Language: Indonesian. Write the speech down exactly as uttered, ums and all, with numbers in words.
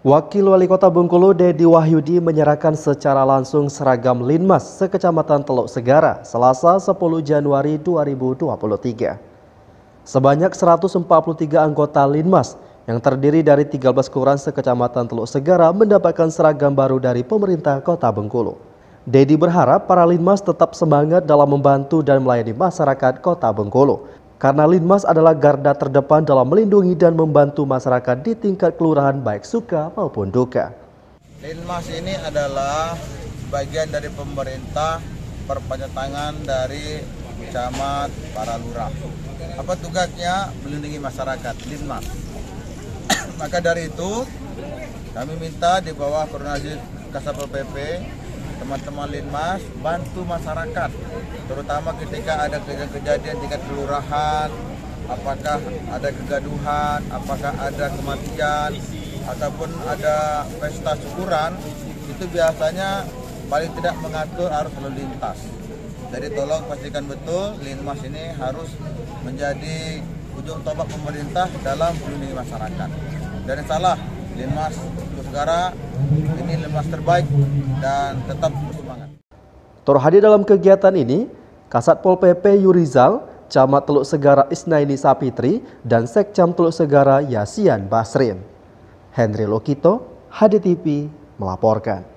Wakil Wali Kota Bengkulu Dedi Wahyudi menyerahkan secara langsung seragam Linmas sekecamatan Teluk Segara Selasa sepuluh Januari dua ribu dua puluh tiga. Sebanyak seratus empat puluh tiga anggota Linmas yang terdiri dari tiga belas kelurahan sekecamatan Teluk Segara mendapatkan seragam baru dari pemerintah Kota Bengkulu. Dedi berharap para Linmas tetap semangat dalam membantu dan melayani masyarakat Kota Bengkulu. Karena Linmas adalah garda terdepan dalam melindungi dan membantu masyarakat di tingkat kelurahan baik suka maupun duka. Linmas ini adalah bagian dari pemerintah, perpanjangan tangan dari camat, para lurah. Apa tugasnya? Melindungi masyarakat, Linmas. Maka dari itu kami minta di bawah koordinasi Kasatpol P P, teman-teman Linmas bantu masyarakat, terutama ketika ada kejadian tingkat kelurahan, apakah ada kegaduhan, apakah ada kematian, ataupun ada pesta syukuran, itu biasanya paling tidak mengatur arus lalu lintas. Jadi tolong pastikan betul Linmas ini harus menjadi ujung tombak pemerintah dalam melindungi masyarakat. Dan salah, Linmas Teluk Segara ini Linmas terbaik dan tetap bersemangat. Terhadir dalam kegiatan ini, Kasatpol P P Yurizal, Camat Teluk Segara Isnaini Sapitri, dan Sekcam Teluk Segara Yasian Basrin. Henry Lokito, H D T V melaporkan.